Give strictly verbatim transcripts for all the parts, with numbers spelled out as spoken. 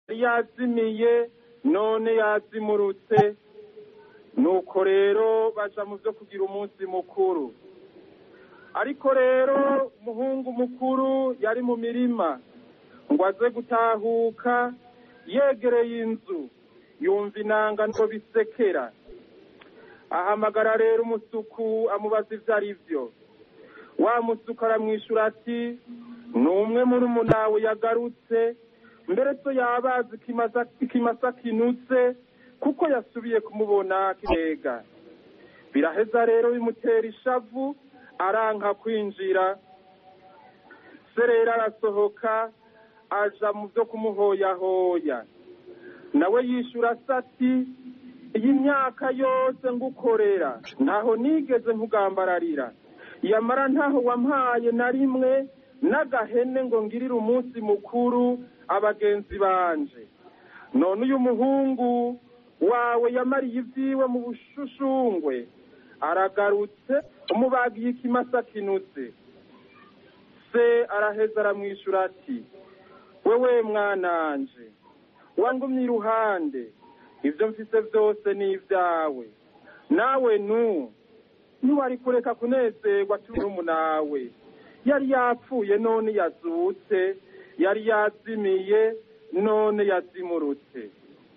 yazimiye none yazimurutse. Nuko rero baja mu byo kugira umunsi mukuru. Ariko rero umuhungu mukuru yari mu mirima ngo aze gutahuka, yegereye inzu yumva inanga ngo bisekera. Ahamagara rero umusuku amubaza ivyo ari vyo. Wa musuku aramwishura ati numwe muri umunawe yagarutse, mbere so yabazi ikimasa ikimasa kinutse kuko yasubiye kumubona kirega. Biraheza rero bimutera ishavu, aranka kwinjira. Serera arasohoka aja mu byo kumuhoyahoya. Nawe yishura sati, iyi myaka yose ngukorera ntaho nigeze nkugambararira, yamara ntaho wampaye na rimwe n'agahene ngo ngirire umunsi mukuru abagenzi banje. None uyu muhungu wawe yamariye ivyiwe mu bushushungwe, aragarutse umubagiye ikimasa kinutse. Se araheza aramwishura ati wewe mwananje wangumye iruhande, ivyo mfise vyose ni ivyawe, nawe nu niwari kureka kunezerwa turi umunawe. Yari yapfuye none yazutse, yari yazimiye none yazimurutse.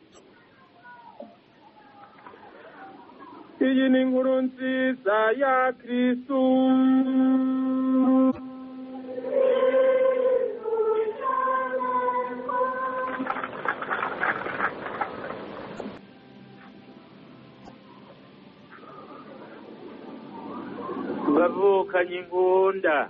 Iyi ni inkuru nziza ya Kristu. bavukanye inkunda,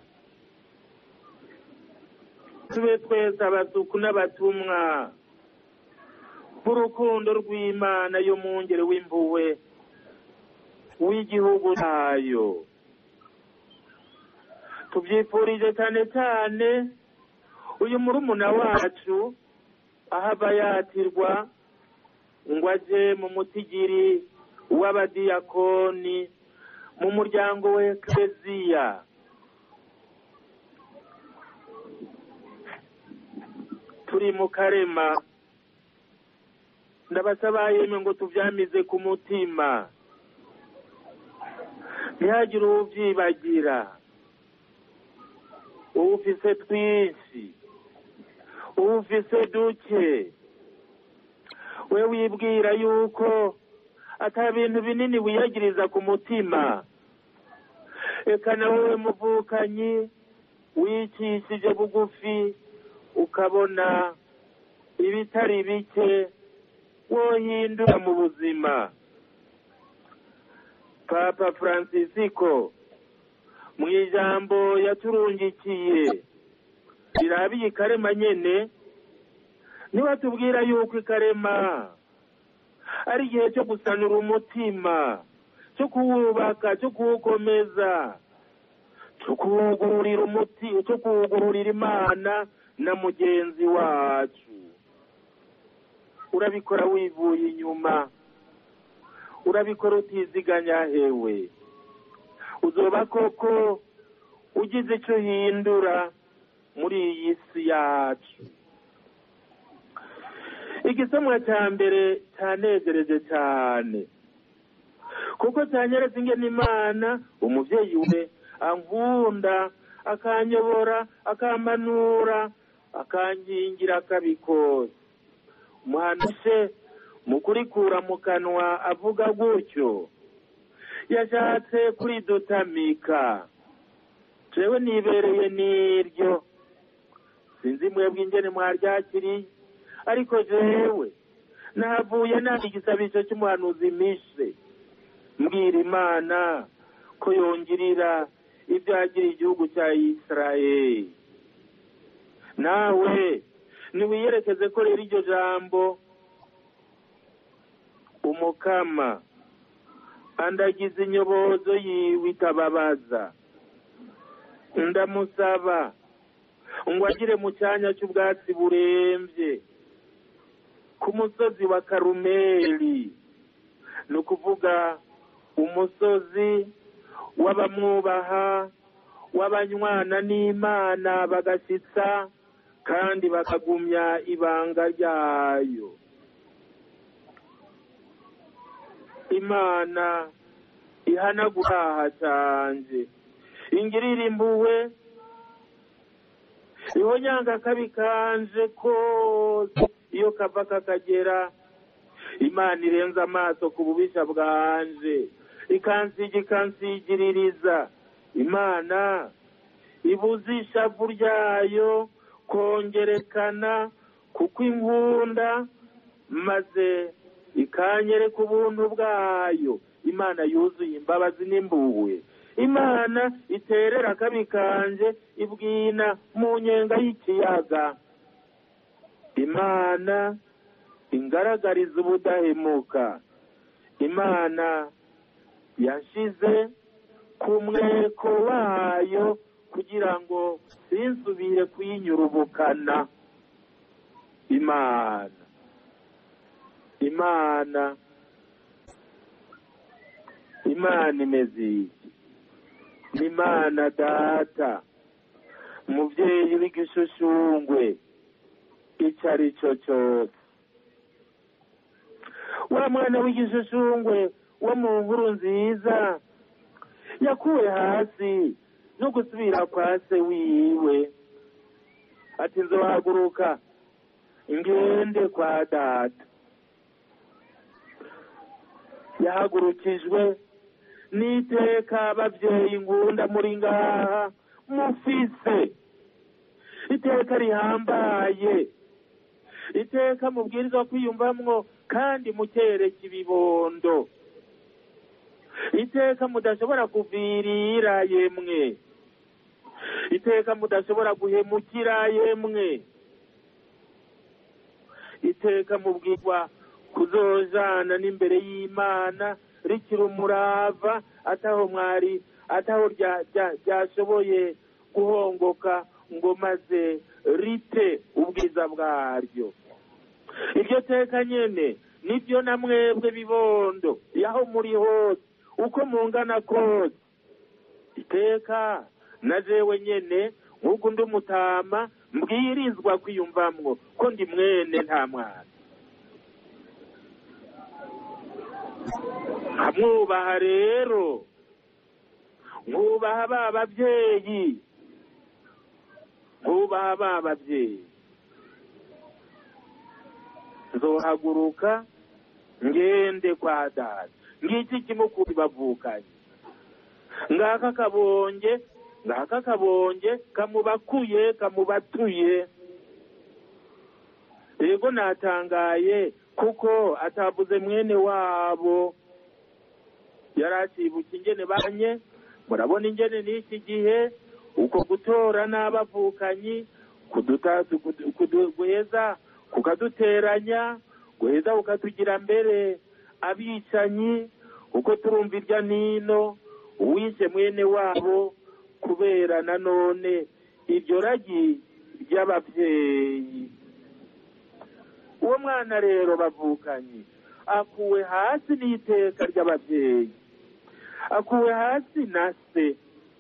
tube twese abasuku n'abatumwa b'urukundo rw'Imana yo mwungere w'impuhwe w'igihugu cyayo. Tubyifurije cyane cyane uyu murumuna wacu ahava yatirwa ngo aje mu mutigiri w'abadiyakoni mu muryango we Ekereziya. Turi mu Karema, ndabasaba yemwe ngo tuvyamize ku mutima, ntihagire uvyibagira. Ufise twinshi, ufise duke, we wibwira yuko ata bintu binini wiyagiriza ku mutima. Eka nawe muvukanyi wicishije bugufi ukabona ibitari bike wohindura mu buzima. Papa Francisco mu ijambo yaturungikiye rirabiye Karema nyene niwe tubwira yuko Karema ari igihe cyo gusanura umutima, cyo kuwubaka, cyo kuwukomeza, cyo kuwugururira umutima, cyo kuwugururira Imana na mugenzi wacu. Urabikora wivuye inyuma, urabikora utiziganya hewe, uzoba koko ugize icyo hindura muri iyi si yacu. Igisomwa cya mbere cyanezereje cyane kuko cyanyeretse ingene Imana umuvyeyi we ankunda, akanyobora, akamanura, akangingira, akabikoza. Umuhanuzi mu kurikura mu kanwa avuga gutyo yashatse kuridutamika. Jewe nibereye niryo, sinzi mwebwe ingene mwaryakiriye, ariko jewe nahavuye nari igisabisho cy'umuhanuzi mishe mbwira Imana ko yongirira ibyo yagiriye igihugu cya Israeli. Nawe niwiyerekeze ko rero iryo jambo umukama andagize inyobozo yiwe itababaza, ndamusaba ngo agire mu cyanya cy'ubwatsi buremvye ku musozi wa Karumeli, ni ukuvuga umusozi w'abamwubaha, w'abanywana n'Imana bagashitsa kandi bakagumya ibanga ryayo. Imana ihanagura icyaha canje, ingirira impuhwe, ihonyanga akabi kanje kose iyo kava kakagera. Imana irenza amaso ku bubisha bwanje, ikansiga ikansigiririza. Imana ibuza ishavu ryayo kongerekana kuko inkunda, maze ikanyereka ubuntu bwayo. Imana yuzuye imbabazi n'impuhwe. Imana iterera akabi kanje ibwina mu nyenga y'ikiyaga. Imana ingaragariza ubudahemuka. Imana yashize ku mweko wayo kugira ngo sinsubire kuyinyurubukana. Imana Imana Imana imeze iki? Imana Data, umuvyeyi w'igishushushungwe icyo ari cyo cyose. Wa mwana w'igishushushungwe wo mu nkuru nziza yakuwe hasi no gusubira kwa se wiwe, ati nzohaguruka ngende kwa data. Yahagurukijwe n'iteka abavyeyi ngunda muri ngaha mufise, iteka rihambaye, iteka mubwirizwa kwiyumvamwo kandi mukereka ibibondo, iteka mudashobora kuvirira yemwe, iteka mudashobora guhemukira yemwe, iteka mubwirwa kuzojana n'imbere y'Imana rikiri umurava, ataho mwari ataho ryashoboye guhongoka ngo maze rite ubwiza bwaryo. Iryo teka nyene nibyo na mwebwe bibondo yaho muri hose uko mungana kose. Iteka na jewe nyene nk'uko ndi umutama mbwirizwa kwiyumvamwo ko ndi mwene nta mwana. Nkamwubaha rero, mwubaha ba bavyeyi, mwubaha ba bavyeyi. Nzohaguruka ngende kwa data, ngiki kimukuri bavukanye, ngaka kabonge ngaka kabonge kamubakuye kamubatuye. Yego natangaye kuko atavuze mwene wabo. Yaracibuka ingene banye, murabona ingene n'iki gihe uko gutora n'abavukanyi kuduheza kukaduteranya, guheza ukatugira mbere abicanyi, uko turumva irya nino uwishe mwene wabo kubera nanone iryo ragi ry'abavyeyi. Uwo mwana rero bavukanyi akuwe hasi n'iteka ry'abavyeyi, akuwe hasi na se,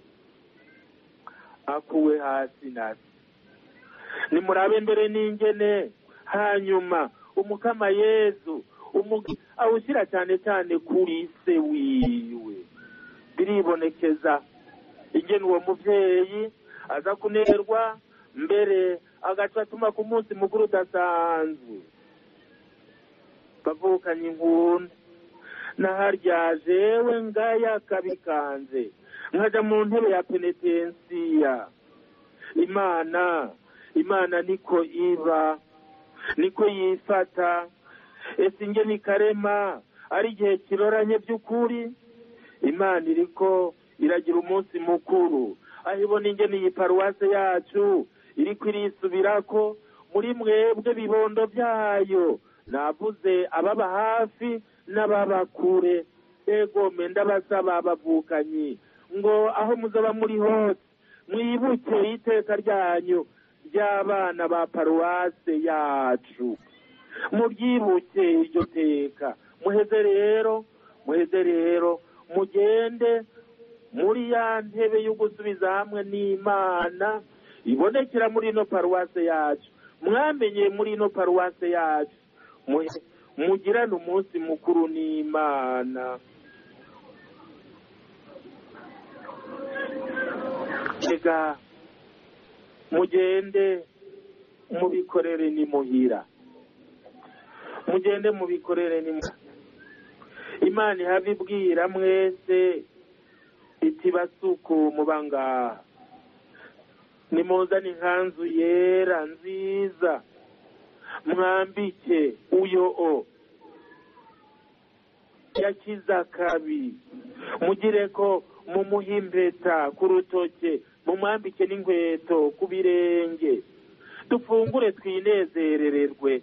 akuwe hasi na se. Nimurabe mbere n'ingene hanyuma umukama Yesu awushyira cyane cyane kuri se wiwe. Biribonekeza ingene uwo muvyeyi aza kunerwa mbere agaca atuma ku munsi mukuru udasanzwe. Bavukanye inkunda naharya jewe ngaya kabikanze nkaja mu ntebe ya penetensiya. Imana Imana niko iba, niko yifata. Ese ingene ikarema ari igihe kiroranye by'ukuri. Imana iriko iragira umunsi mukuru, aho ibona ingene iyi paruwase yacu iriko irisubirako muri mwebwe bibondo byayo. Navuze ababa hafi n'ababa kure. Ego menda basaba abavukanyi ngo aho muzaba muri hose mwibuke iteka ryanyu ry'abana ba paruwase yacu, mubyibuke iryo teka. Muheze rero muheze rero mugende muri ya ntebe yo gusubiza hamwe n'Imana ibonekera muri ino paruwase yacu, mwamenye muri ino paruwase yacu, mugirane umunsi mukuru n'Imana. Ega mugende mubikorere ni muhira, mugende mubikorere ni muhira. Imana ihabibwira mwese iti basuku mubanga nimuzane inkanzu yera nziza mwambike uyo o yakiza kabi, mugire ko mumuha impeta ku rutoke, mumwambike n'inkweto ku birenge, dufungure twinezerererwe.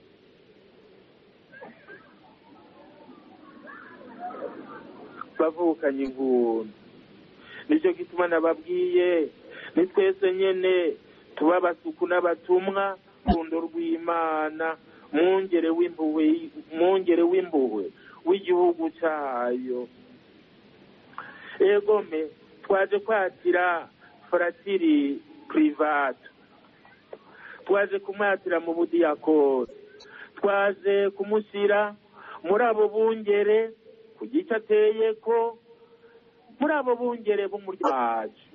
Bavukanye ingundu, nicyo gituma nababwiye ni twese nyene tuba abasuku n'abatumwa rukundo rw'Imana, mwongere w'impuhwe mwongere w'impuhwe w'igihugu cyayo. Egome twaje kwakira fratiri private, twaje kumwatira mu budiyakoni, twaje kumushyira muri abo bungere ku gice ateye ko muri abo bungere b'umuryango wacu.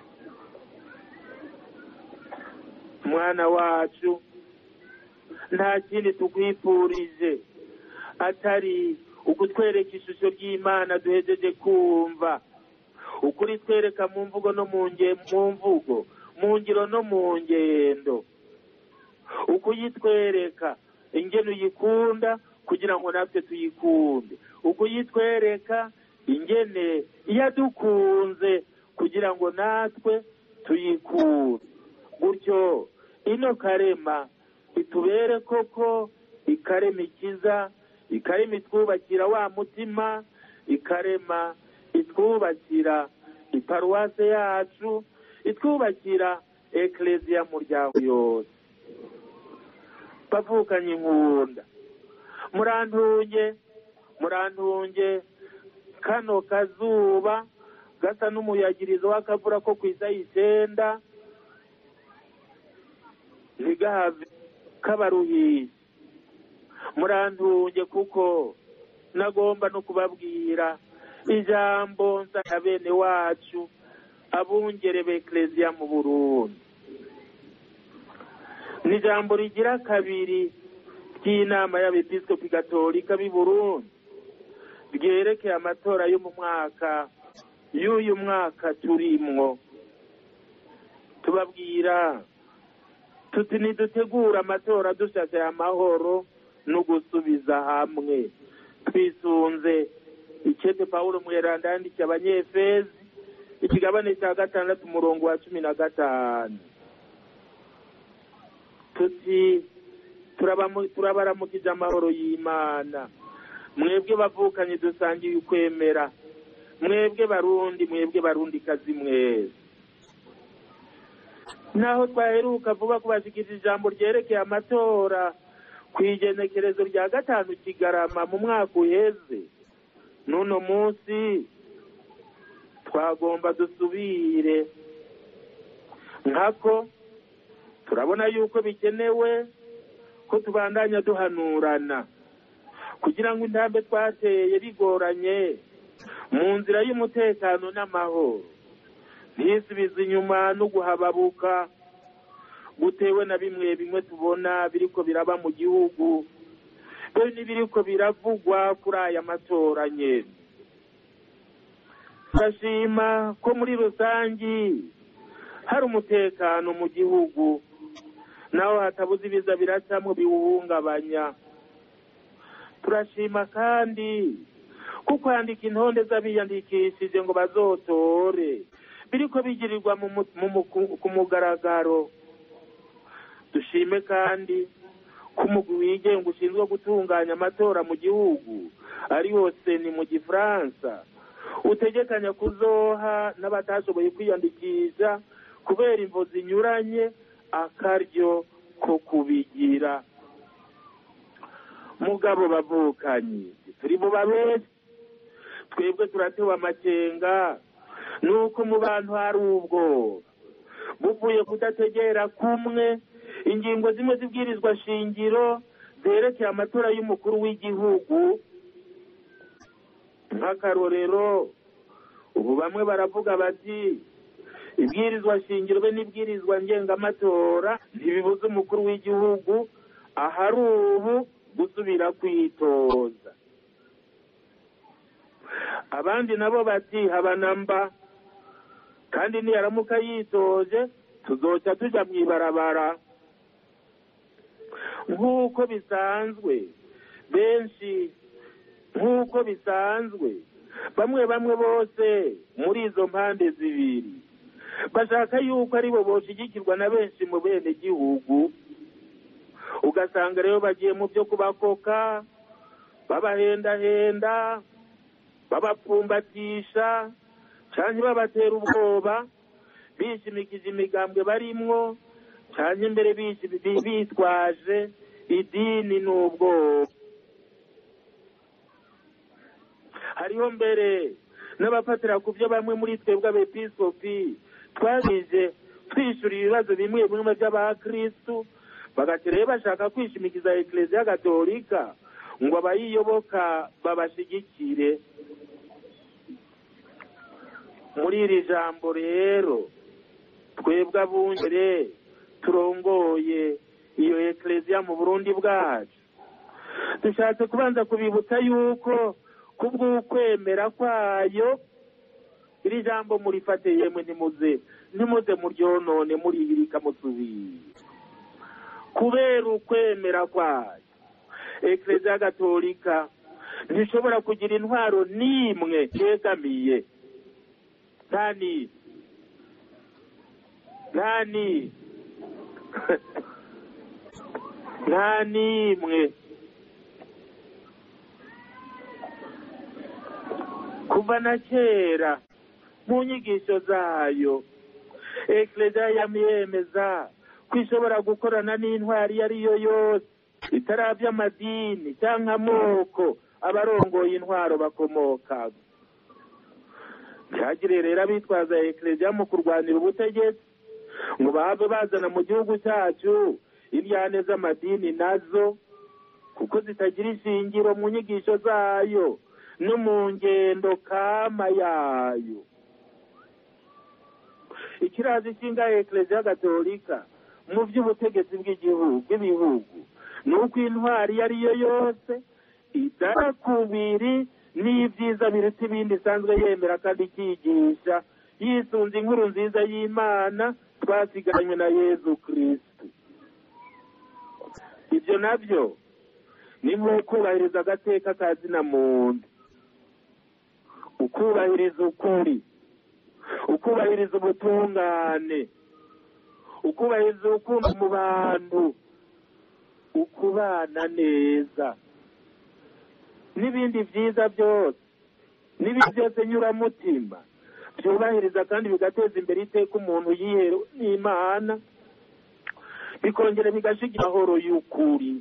Mwana wacu, nta kindi tukwifurije atari ukutwereka ishusho ry'Imana duhejeje kumva, ukuri twereka mu mvugo no mu mvugo, mu ngiro no mu ngendo, ukuyitwereka ingene uyikunda kugira ngo natwe tuyikunde, ukuyitwereka ingene iyadukunze kugira ngo natwe tuyikunde. Gutyo ino karema itubere koko ikarema ikiza, ikarema itwubakira wa mutima, ikarema itwubakira iparuwase yacu, itwubakira ekleziya muryango yose. Bavukanye inkunda, murantunge murantunge kano kazuba gasa n'umuyagirizo w'akavura ko kw'isaha icenda, ntigahave kabaruhiye. Murantunge kuko nagomba no kubabwira ijambo nsana bene wacu abungere b'ekleziya mu Burundi. Ni ijambo rigira kabiri ry'inama y'abepiskopi gatolika b'i Burundi ryerekeye amatora yo mu mwaka y'uyu mwaka turimwo. Tubabwira tuti nidutegura amatora dushaka amahoro no gusubiza hamwe, twisunze icete Paulo mweranda yandikiye abanyefezi ikigabane cya gatandatu umurongo wa cumi na gatanu. Tuti turabaramukije amahoro y'Imana, mwebwe bavukanye dusangiye ukwemera, mwebwe barundi, mwebwe barundi kazi mwese. Naho twaheruka vuba kubashikiriza ijambo ryerekeye amatora kwigenekerezo rya gatanu Kigarama mu mwaka uheze, nuno munsi twagomba dusubire nkako. Turabona yuko bikenewe ko tubandanya duhanurana kugira ngo intambe twateye bigoranye mu nzira y'umutekano n'amahoro ntisubize inyuma no guhababuka gutewe na bimwe bimwe tubona biriko biraba mu gihugu, be n'ibiriko biravugwa kuri aya matora nyene. Turashima ko muri rusangi hari umutekano mu gihugu, naho hatabuze ibiza biracamwo biwuhungabanya. Turashima kandi ko kwandika intonde z'abiyandikishije ngo bazotore biriko bigirirwa ku mugaragaro. Dushime kandi ko umugwi wigenga ushinzwe gutunganya amatora mu gihugu ari wose ni mu Gifaransa utegekanya kuzoha n'abatashoboye kwiyandikisha kubera imvo zinyuranye akaryo ko kubigira. Mugabo bavukanye turi mu babesi, twebwe turatewe amakenga nuko mu bantu hari ubwoba buvuye kudategera kumwe ingingo zimwe zibwirizwa shingiro zerekeye amatora y'umukuru w'igihugu. Nk'akarorero, ubu bamwe baravuga bati ibwirizwa shingiro be n'ibwirizwa ngengamatora ntibibuza umukuru w'igihugu ahari ubu gusubira kwitoza. Abandi nabo bati habanamba, kandi niyaramuka yitoje tuzoca tuja mw'ibarabara. Nk'uko bisanzwe benshi nk'uko bisanzwe bamwe bamwe bose muri izo mpande zibiri bashaka yuko ari bo boshigikirwa na benshi mu bene gihugu. Ugasanga rero bagiye mu byo kubakoka, babahendahenda, babapfumbatisha canke babatera ubwoba, bishimikije imigambwe barimwo canke mbere bitwaje idini n'ubwoba. Hariho mbere n'abafatira ku byo bamwe muri twebwe abepiskopi twabije twishura ibibazo bimwe bimwe by'abakristu, bagatere bashaka kwishimikiza Eklezia Gatolika ngo abayiyoboka babashigikire. Muri iri jambo rero twebwe abungere turongoye iyo Eklezia mu Burundi bwacu, dushatse kubanza kubibutsa yuko kubw'ukwemera kwayo iri jambo murifate yemwe ntimuze ntimuze muryonone murihirika musubire. Kubera ukwemera kwayo Eklezia Gatolika ntishobora kugira intwaro n'imwe yegamiye, ntani ntani nta n'imwe. Kuva na kera mu nyigisho zayo Eklezia yamyemeza ko ishobora gukorana n'intwari iyo ari yo yose itaravya amadini cyangwa amoko abarongoye intwaro bakomoka. Ntihagire rero abitwaza Eklezia mu kurwanira ubutegetsi ngo bahave bazana mu gihugu cyacu iryane z'amadini nazo, kuko zitagira ishingiro mu nyigisho zayo no mu ngendo kama yayo. Ikirazi kinga Eklezia Gatolika mu by'ubutegetsi bw'igihugu bw'ibihugu nuko intwari yari yo yose idara kubiri n'ibyiza biruta ibindi isanzwe yemera kandi ikigisha yisunze inkuru nziza y'Imana twasiganywe na Yezu Kristo. Ibyo nabyo ni mu kubahiriza agateka ka zina muntu, ukubahiriza ukuri, ukubahiriza ubutungane, ukubahiriza urukundo mu bantu, ukubana neza n'ibindi byiza byose n'ibindi byose nyuramutima byubahiriza kandi bigateza imbere iteka umuntu yihera n'Imana, bikongera bigashigira amahoro y'ukuri.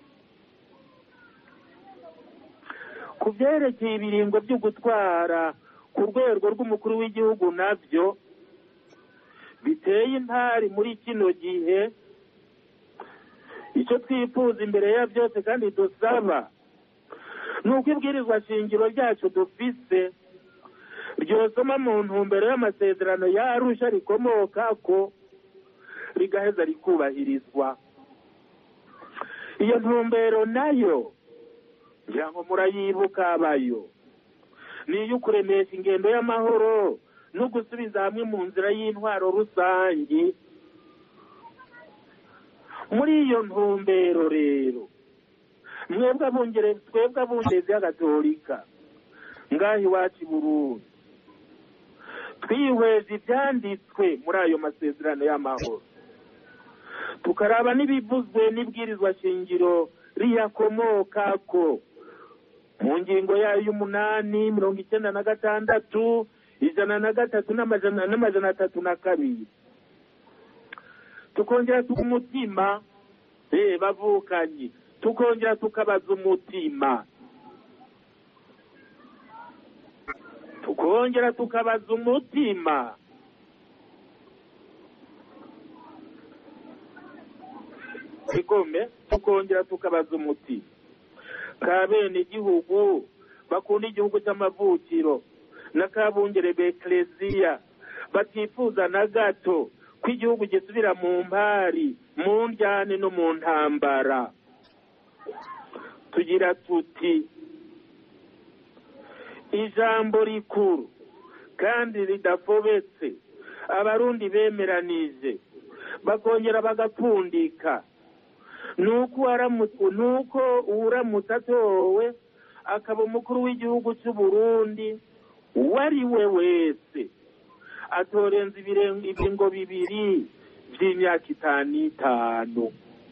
Ku byerekeye ibiringo byo gutwara ku rwego rw'umukuru w'igihugu nabyo biteye intari muri kino gihe, icyo twifuza imbere ya byose kandi dusaba nuko ibwirizwa shingiro ryacu dufise ryosoma mu ntumbero y'amasezerano ya Arusha rikomoka ko rigaheza rikubahirizwa. Iyo ntumbero nayo ngira ngo murayibuka abayo niyo kuremesha ingendo y'amahoro no gusubiza hamwe mu nzira y'intwaro rusangi. Muri iyo ntumbero rero mwebwe abungere twebwe abungeze y'Agatolika ngahi wacu Burundi twihweza ibyanditswe muri ayo masezerano y'amahoro, tukaraba n'ibivuzwe n'ibwirizwa shingiro riyakomokako mu ngingo yayo y'umunani mirongo icyenda na gatandatu ijana na gatatu n'amajana n'amajana atatu na kabiri. Tukongera tukumutima eh bavukanyi tukongera tukabaza umutima tukongera tukabaza umutima igome tukongera tukabaza umuti ka bene igihugu bakunda igihugu cy'amavukiro n'akabungere b'Eklezia batifuza na gato ko igihugu gisubira mu mpari mu njyane no mu ntambara. Tugira tuti ijambo rikuru kandi ridafobetse abarundi bemeranije bakongera bagapfundika nuko nuko uramutse atowe akaba umukuru w'igihugu cy'u Burundi uwari we wese atorenza ibiringo bibiri by'imyaka itanu itanu.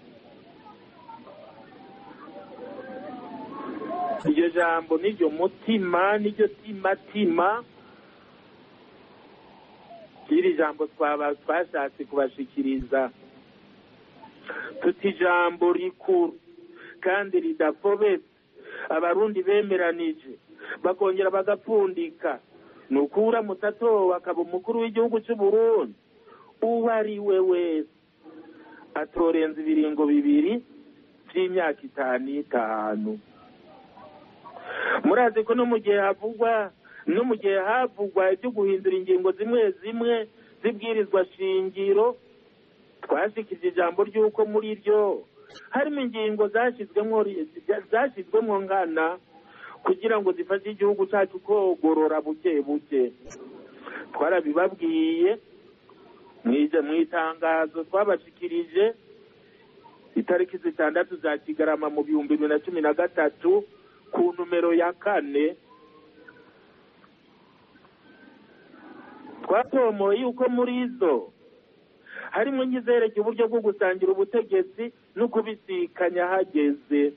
Iryo jambo n'iryo mutima n'iryo timatima iri jambo twaba twashatse kubashikiriza tuti ijambo rikuru kandi ridafobetse abarundi bemeranije bakongera bagapfundika nuko uramutse atowe akaba umukuru w'igihugu cy'u Burundi uwo ari we wese atorenza ibiringo bibiri by'imyaka itanu itanu. Murazi ko no mu gihe havugwa no mu gihe havugwa ibyo guhindura ingingo zimwe zimwe zibwirizwa shingiro twashikije ijambo ry'uko muri ryo harimo ingingo zashyizwemo zashyizwemo ngana kugira ngo zifashe igihugu cyacu kogorora buke buke. Twarabibabwiye mwije mu itangazo twabashikirije itariki zitandatu za Kigarama mu bihumbi bibiri na cumi na gatatu ku numero ya kane. Twatomoye yuko muri zo harimo nyizerekeye uburyo bwo gusangira ubutegetsi no kubisikanya hageze.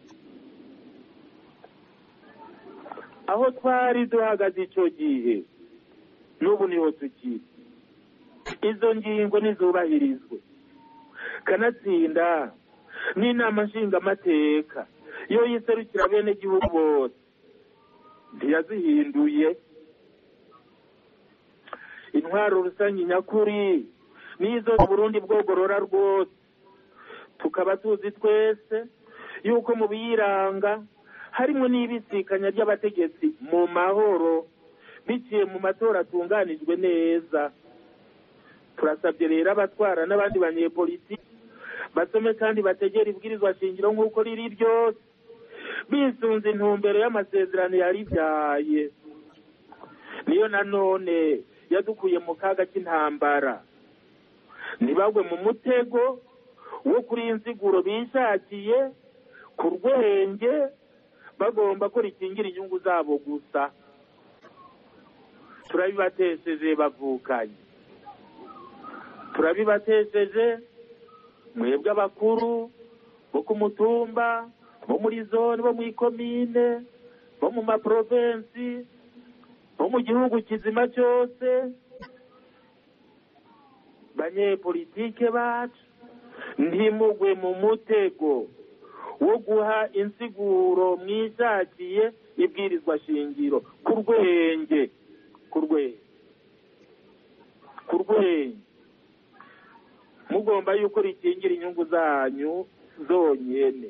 Aho twari duhagaze icyo gihe n'ubu niho tukiri, izo ngingo nizubahirizwe kanatsinda n'inama nshingamateka iyo yiserukira bene igihugu bose ntiyazihinduye. Intwaro rusange nyakuri nizo Burundi bwogorora rwose, tukaba tuzi twese yuko mu biyiranga harimo n'ibisikanya ry'abategetsi mu mahoro biciye mu matora atunganijwe neza. Turasabye rero abatwara n'abandi banyepolitiki basome kandi bategera ibwirizwa shingiro nk'uko riri ryose bisunze intumbero y'amasezerano yaribyaye, niyo nanone yadukuye mu kaga k'intambara. Ntibagwe mu mutego wo kuri insiguro bishakiye ku rwenge bagomba ko rikingira inyungu zabo gusa. Turabibatesheje bavukanye, turabibatesheje mwebwe abakuru bo ku mutumba, bo muri zone, bo mu ikomine, bo mu maprovensi, bo mu gihugu kizima cyose. Banyepolitike bacu ntimugwe mu mutego wo guha insiguro mwishakiye ibwirizwa shingiro ku rwenge ku rwenge ku rwenge mugomba yuko rikingira inyungu zanyu zonyene.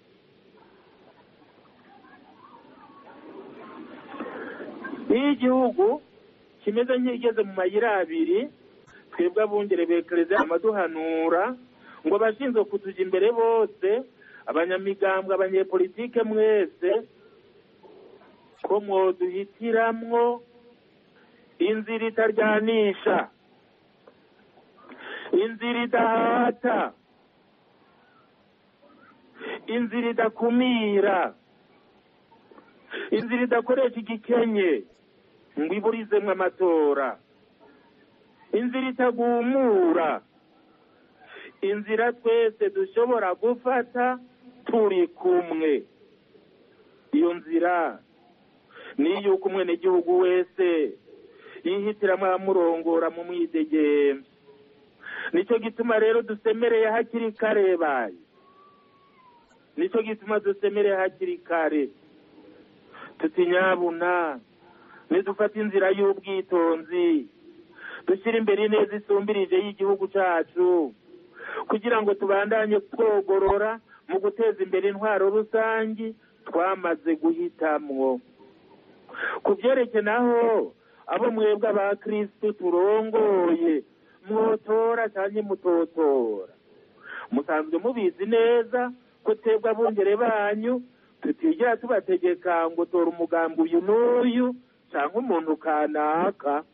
Iyo igihugu kimeze nk'igeze mu mayira abiri, twebwe abungere b'Eklezia amaduhanura ngo abashinzwe kutuja imbere bose, abanyamigambwe, abanyepolitike mwese, ko mwoduhitiramwo inzira itaryanisha, inzira idahata, inzira idakumira, inzira idakoresha igikenye ngo iburizemwe amatora, inzira itagumura, inzira twese dushobora gufata turi kumwe. Iyo nzira ni yuko umwenegihugu wese yihitiramo amurongora mu mwidegemvye. Nico gituma rero dusemereye hakiri kare bayi, nico gituma dusemereye hakiri kare tutinyabuna nidufata inzira y'ubwitonzi, dushyira imbere ineza isumbirije y'igihugu cyacu, kugira ngo tubandanye twogorora mu guteza imbere intwaro rusangi twamaze guhitamwo. Ku byerekeye naho abo mwebwe abakristo turongoye mwotora cyangwa mutotora, musanzwe mubizi neza ko twebwe abungere banyu tutigera tubategeka ngo tora umugambi uyu n'uyu cyangwa umuntu kanaka.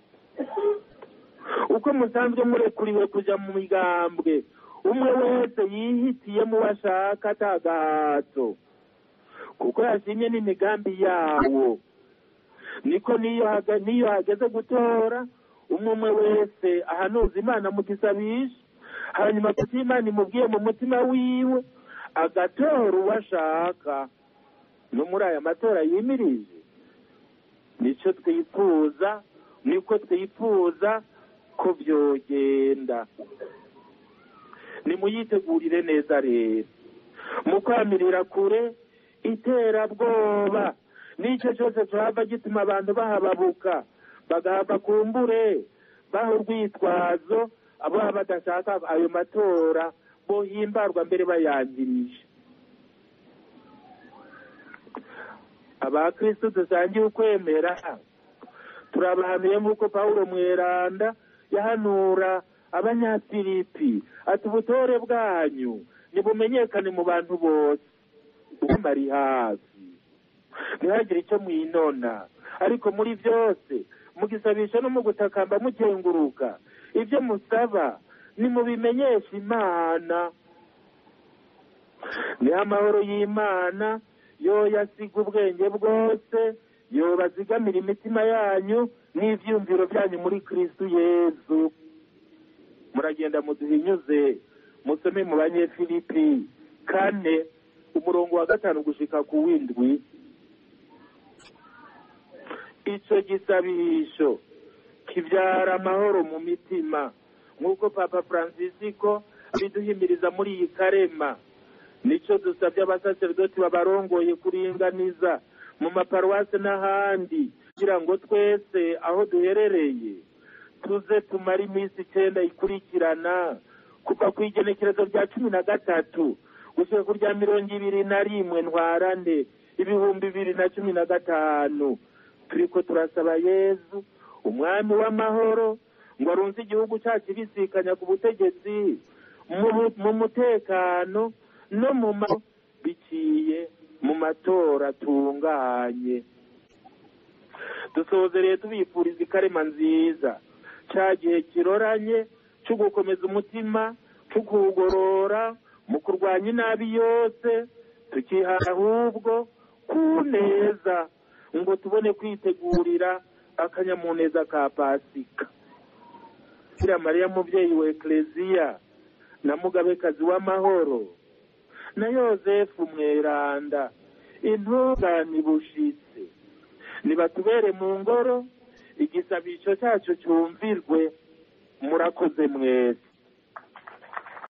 Uko musanzwe murekuriwe kuja mu migambwe umwe wese yihitiyemo washaka atagahato kuko yashimye n'imigambi yawo, niko niyo haga, niyo hageze gutora umwe umwe wese ahanuza Imana mu gisabisho, hanyuma kuko Imana imubwiye mu mutima wiwe agatora uwashaka. No muri aya matora yimirije nico twifuza, niko twifuza ko byogenda. Nimuyitegurire neza rero mu kwamirira kure iterabwoba n'icyo cyose cyaba gituma abantu bahababuka bagahava kumbure baho urwitwazo abo badashaka ayo matora bohimbarwa mbere bayangirije. Abakristo dusangiye ukwemera turabahanuye nk'uko Pawulo mweranda yahanura Abanyafilipi ati ubutore bwanyu nibumenyekane mu bantu bose, ubumari hafi ntihagire icyo mwinona, ariko muri byose mugisabisha no mu gutakamba mukenguruka ibyo musaba nimubimenyesha Imana. Ni amahoro y'Imana yo yasiga ubwenge bwose yo bazigamira imitima yanyu n'ivyumviro byanyu muri Kristo Yesu. Muragenda muduhinyuze musome mu Banyefilipi kane umurongo wa gatanu gushika ku windwi. Ico gisabisho kibyara amahoro mu mitima nk'uko Papa Francisco abiduhimiriza muri iyi karema. Nico dusabye abasaserdoti babarongoye kuringaniza mu maparuwase n'ahandi kugira ngo twese aho duherereye tuze tumara iminsi icyenda ikurikirana kuva ku igenekerezo rya cumi na gatatu gushika ku rya mirongo ibiri na rimwe ntwarane ibihumbi bibiri na cumi na gatanu. Turiko turasaba Yezu umwami w'amahoro ngo arunze igihugu cyacu bisikanya ku butegetsi mu mutekano no mu mahoro biciye mu matora atunganye. Dusozereye tubifuriza ikarema nziza cya gihe kiroranye cyo gukomeza umutima, cyo kuwugorora mu kurwanya inabi yose, tukihana ahubwo ku neza ngo tubone kwitegurira akanyamuneza ka Pasika. Bikira Mariya mubyeyi wa Ekleziya na mugabekazi w'amahoro na Yozefu mweranda intungane bushitse nibatubere mu ngoro igisabisho cyacu cyumvirwe. Murakoze mwese.